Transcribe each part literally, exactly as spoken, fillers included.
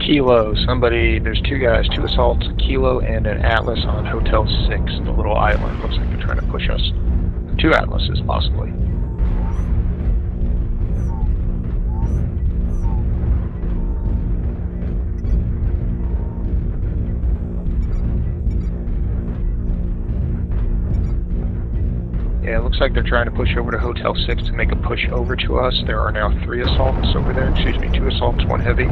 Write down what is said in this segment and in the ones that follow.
Kilo, somebody, there's two guys, two assaults, a Kilo and an Atlas on Hotel six, the little island. Looks like they're trying to push us. Two Atlases, possibly. Yeah, it looks like they're trying to push over to Hotel six to make a push over to us. There are now three assaults over there. Excuse me, two assaults, one heavy.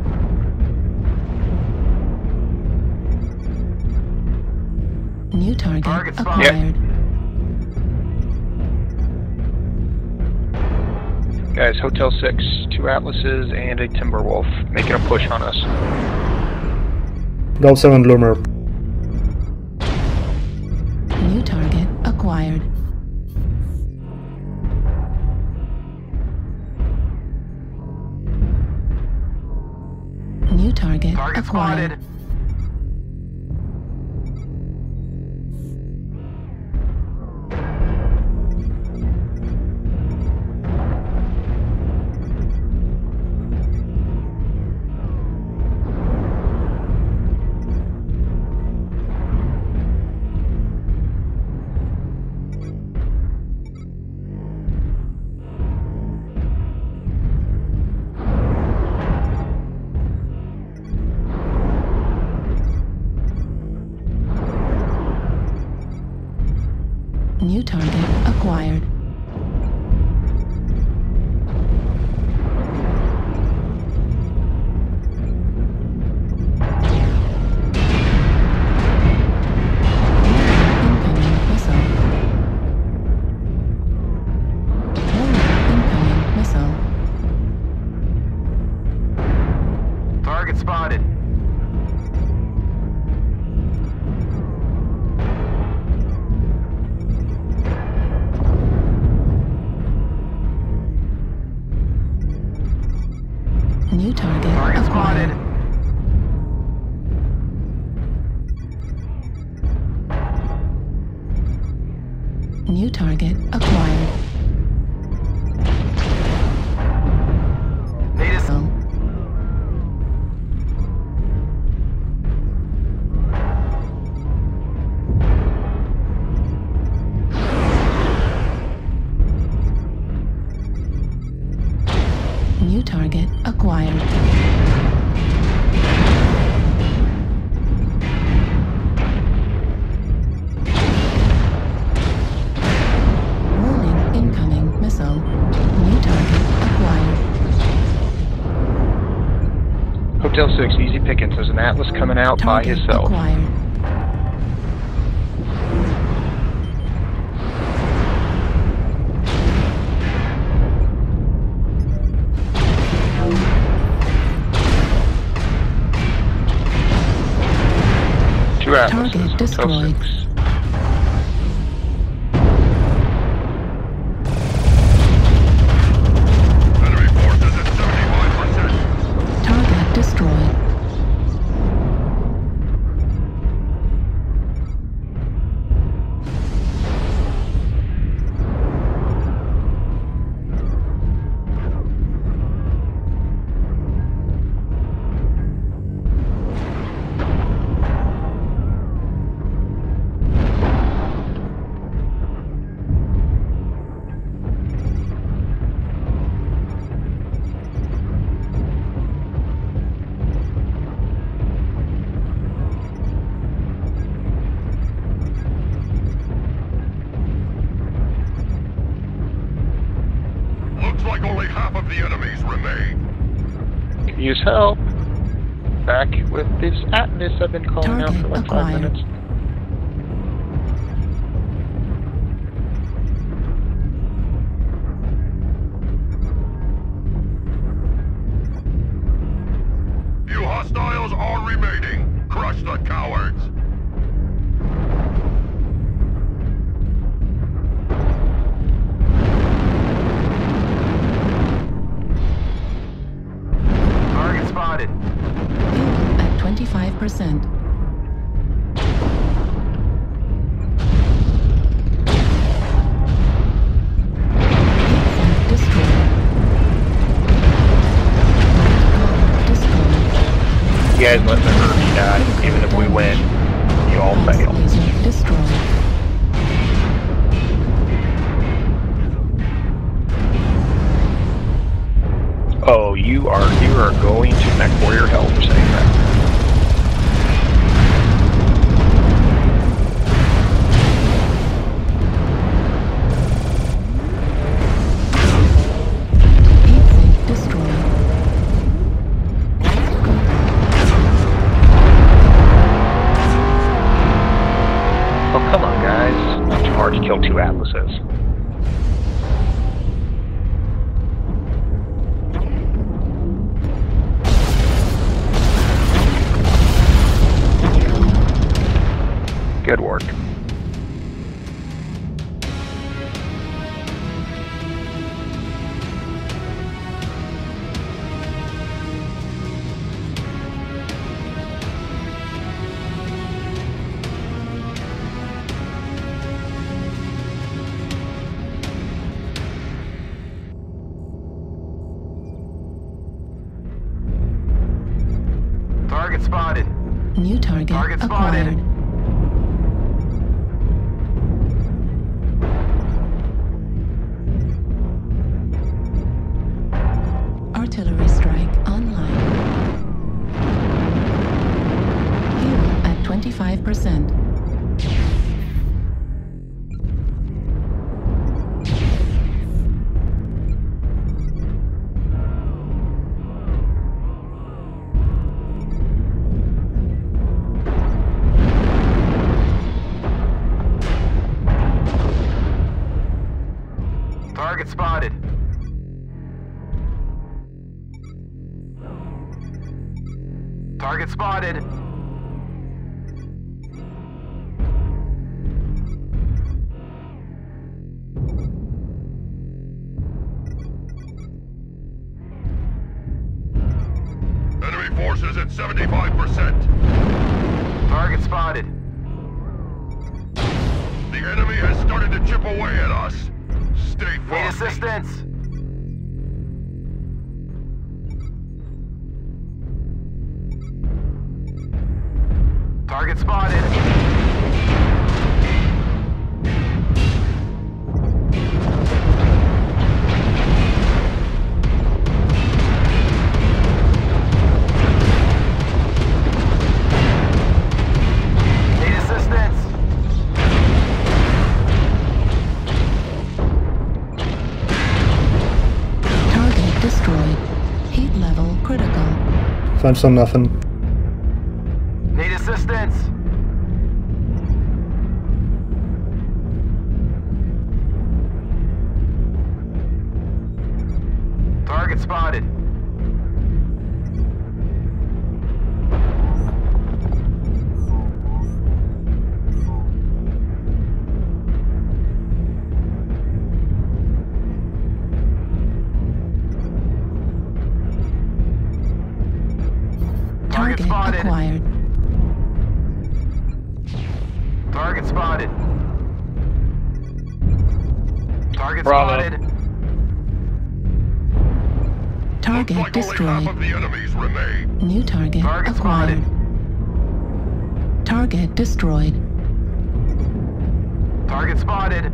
New target, target acquired. Yep. Guys, Hotel six, two Atlases and a Timberwolf making a push on us. Go seven Loomer. New target acquired. New target, Target acquired. spotted. New target acquired. Incoming missile. Incoming missile. Target spotted. New target, Target acquired. spotted. New target acquired. Need a Oh. New target acquired. Warning, incoming missile. New target acquired. Hotel six, easy pickings. There's an Atlas coming out by Target himself. acquired. Two Atlases, Target Hotel destroyed. six. Enemy forces at seventy-five percent. Target destroyed. Looks like only half of the enemies remain. Could use help. Back with this Atlas I've been calling out Target for like five acquired. minutes. Few hostiles are remaining. Crush the cowards. target spotted. Fuel at twenty-five percent. guys let the Herbie die. Even if we win, you all fail. Laser destroyed. Oh, you are you are going to mech warrior hell for saying that. Heat sink destroyed. Oh, come on, guys. It's too hard to kill two Atlases. Good work. Target spotted. New target, Target spotted. acquired. Artillery strike online. Fuel at twenty-five percent. Target spotted. Target spotted. Enemy forces at seventy-five percent. Target spotted. The enemy has started to chip away at us. Stay Need frosty. assistance. Target spotted. Need assistance. Target destroyed. Heat level critical. Find some nothing. Need assistance. Target spotted. Target Target spotted. acquired. Target spotted. Target Bravo. spotted. Target Looks like only half destroyed. of the enemies remain. New target, Target acquired. spotted. Target destroyed. Target spotted.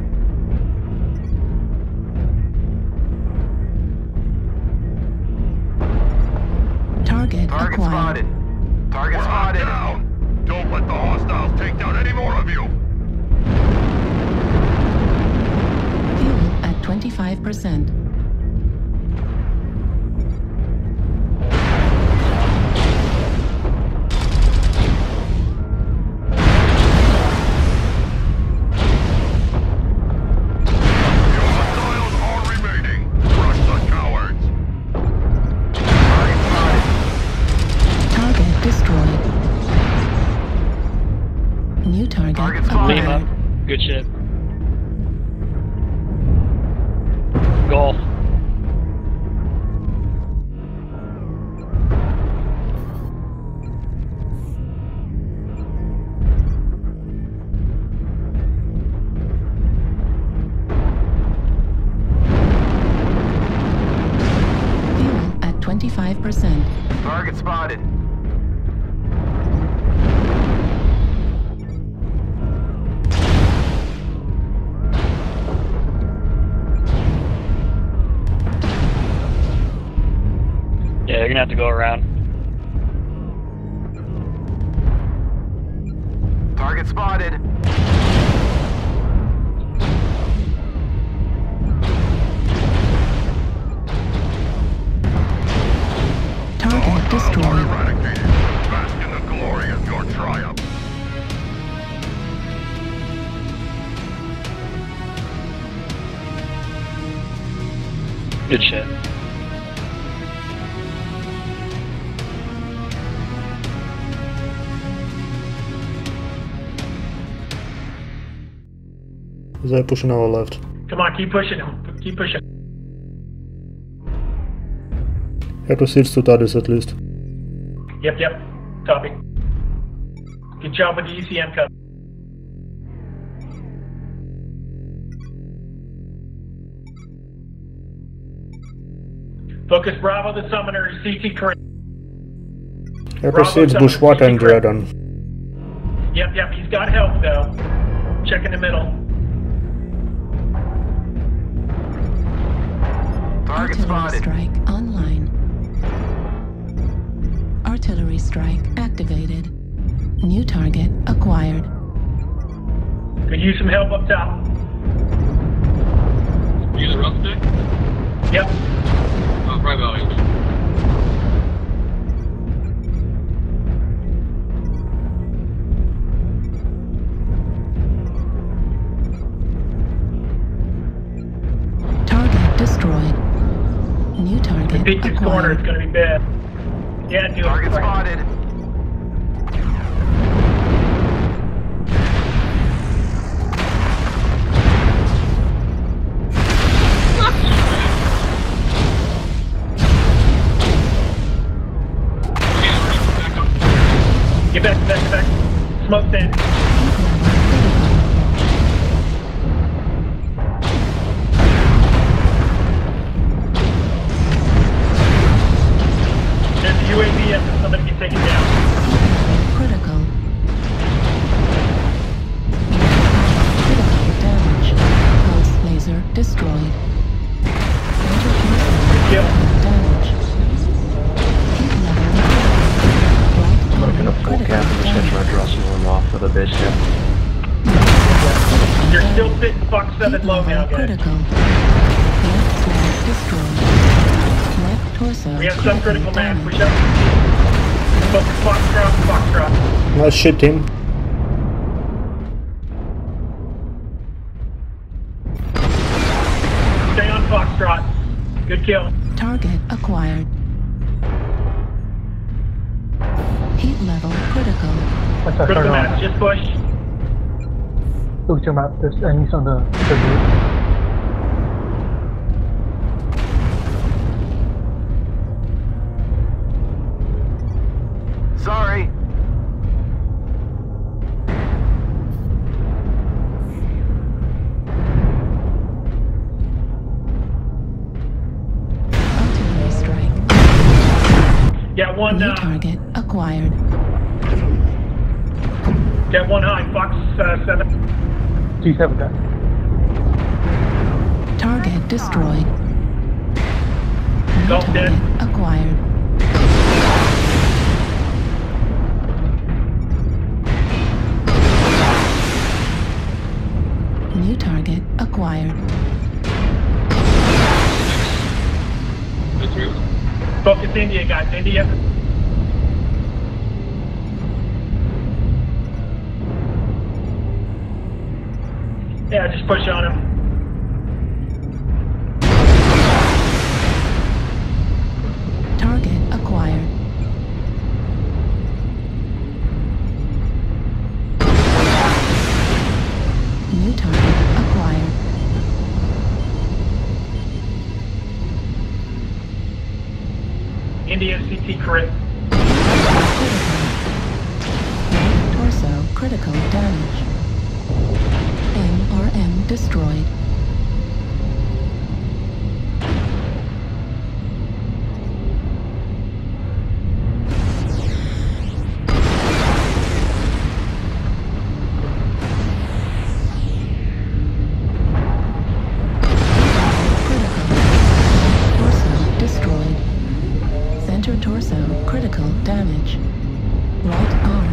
Target, Target acquired. spotted. Target We're spotted. down. Don't let the hostiles take down any more of you. Fuel at twenty-five percent. Your hostiles are remaining. Crush the cowards. Target spotted. Target destroyed. New target, Target spotted. Beam up. acquired. Good shit. Golf. Fuel at twenty-five percent. Target spotted. gonna have to go around. Target spotted. Target destroyed. Eradicated. Bask in the glory of your triumph. Good shit. They're pushing our left. Come on, keep pushing him. Keep pushing. Have proceeds to Tardis at least. Yep, yep. Copy. Good job with the E C M cut. Focus Bravo, the summoner, C T correct. Have proceeds Bushwater and Dragon. Yep, yep, he's got help though. Check in the middle. Target Artillery spotted. strike online. Artillery strike activated. New target acquired. Could use some help up top. You the rough stick? Yep. Oh, right behind you. Target destroyed. New The target peek this corner, it's acquired. gonna be bad. Yeah, do Target it. spotted. Get back, get back, get back. Smoke stand. There's a U A V and somebody get taken down. Critical. Critical damage. Pulse laser destroyed. Kill. Damage. Heat level. Right Looking at full cap in the center, I draw some room off for the base cap. You're still sitting Fox seven low now, guys. Critical. Left flank destroyed. Left torso. We have some critical mass. Push up. Focus Foxtrot, Foxtrot. Nice shit, team. Stay on Foxtrot. Good kill. Target acquired. Heat level critical. What's that Critical turn mass. on? Just push. Look at your map, there's enemies on the, the roof. Sorry. Artillery strike. Got one, New uh, target acquired. got one high. Fox uh, seven. G seven guy. Target destroyed. New Golf dead. target acquired. New target acquired. Focus India, guys. India. Yeah, just push on him. Target acquired. New target acquired. India C T crit. Right torso critical damage. M R M destroyed. Critical. Torso destroyed. Center torso damage. Right arm